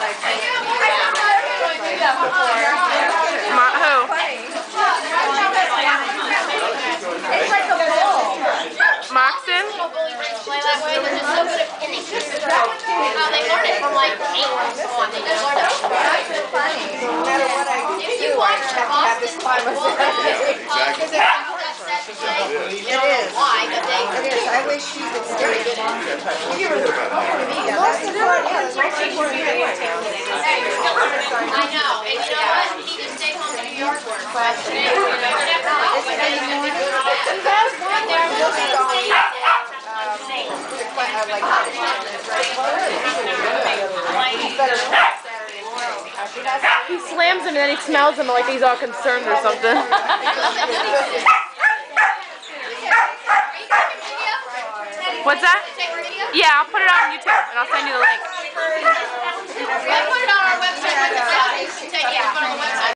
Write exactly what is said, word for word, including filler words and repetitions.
Ma who? It's like a ball. Moxon? Play that way, they're just so good at pinning. Oh, they learn it from like eight and so on. They just learn it. That's funny. No matter what I do, If you watch Boston football, Because it's that set play, you don't know why, but they It is. I wish she could stay in it. Yeah, that's the part. Yeah, that's what she's doing right now. I know, and you know what? He just stayed home to do yard work. But today, you know, never know. But they but they're moving states. He slams him and then he smells him like he's all concerned or something. What's that? Yeah, I'll put it on YouTube and I'll send you the link. I put it on our website.